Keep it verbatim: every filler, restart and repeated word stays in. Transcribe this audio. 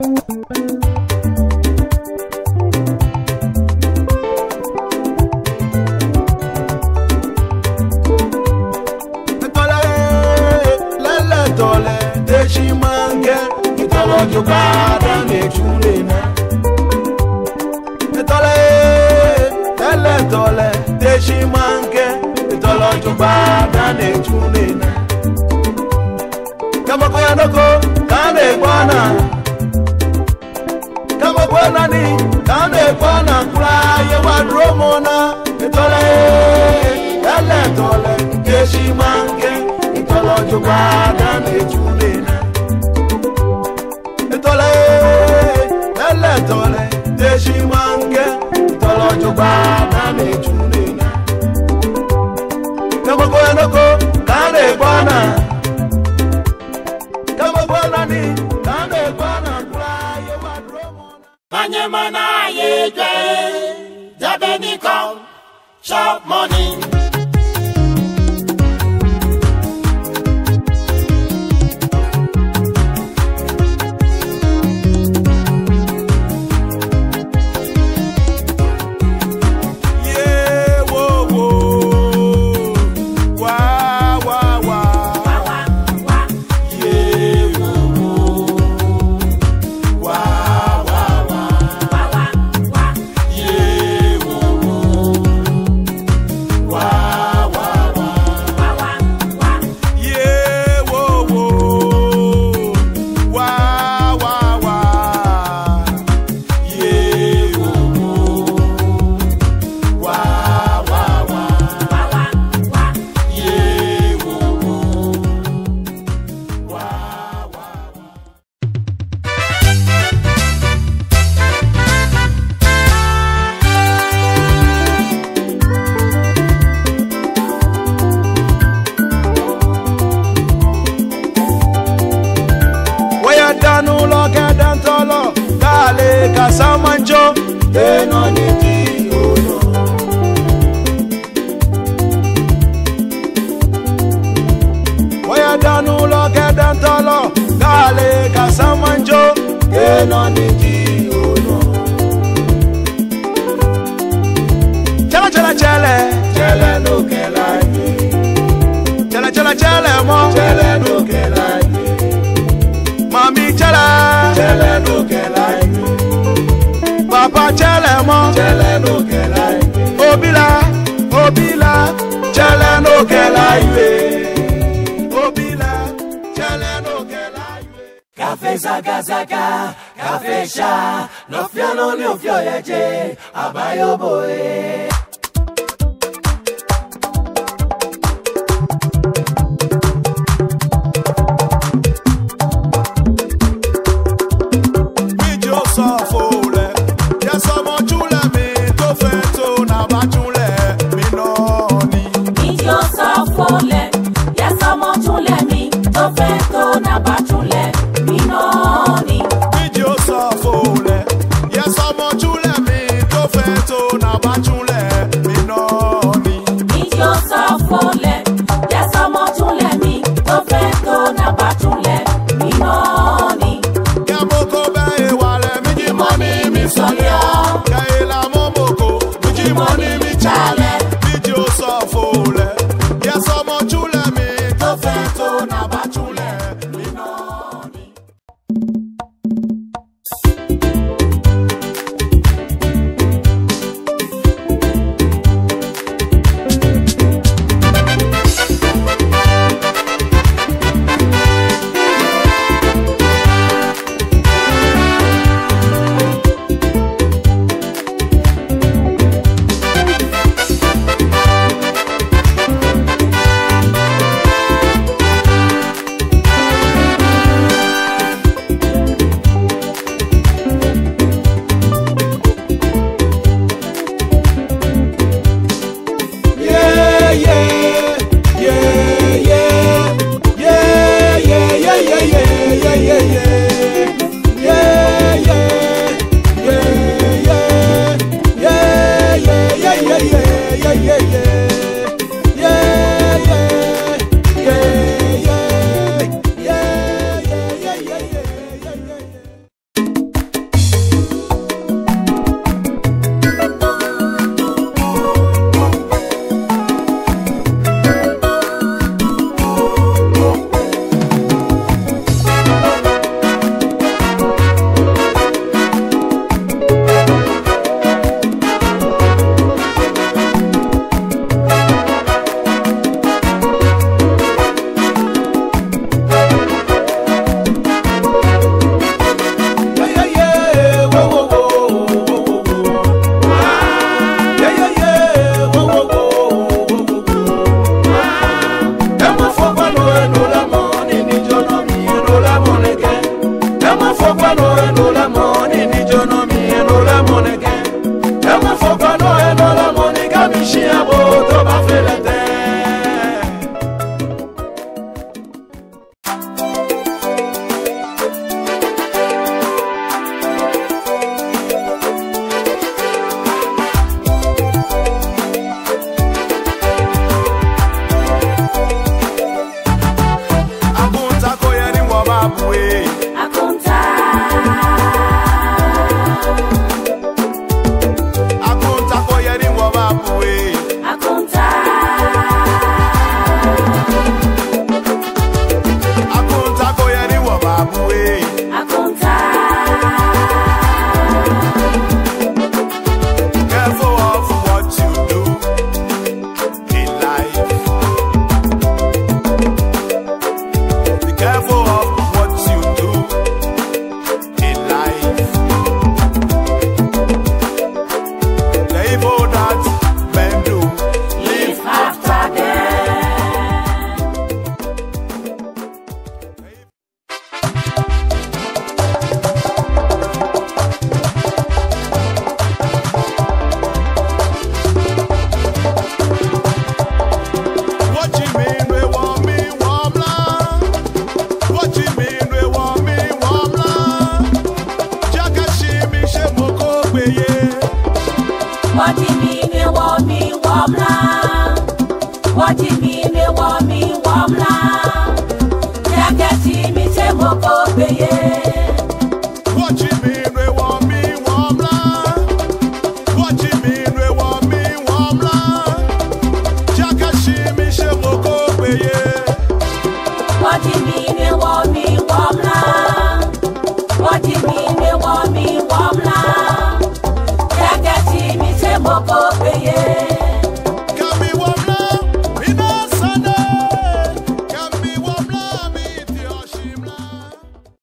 Shop money. Kasamancho, Enoniti, Ono. Waya danu lo kedantolo, Gale Kasamancho, Enoniti, Ono. Chala chala chale, chale no kelani. Chala chala chale mo, chale no kelani. Mami chala, chale no kelani. Papa chele mo, chele no kelai. Obila, obila, chele no kelai. Obila, chele no kelai. Café zaga zaga, café cha, no fio no ni fio yeje, abayo boy. gbeye. Watch me, we want me, warm la. Watch me, we want me, warm la. Jakashi mi she moko gbeye. Watch me.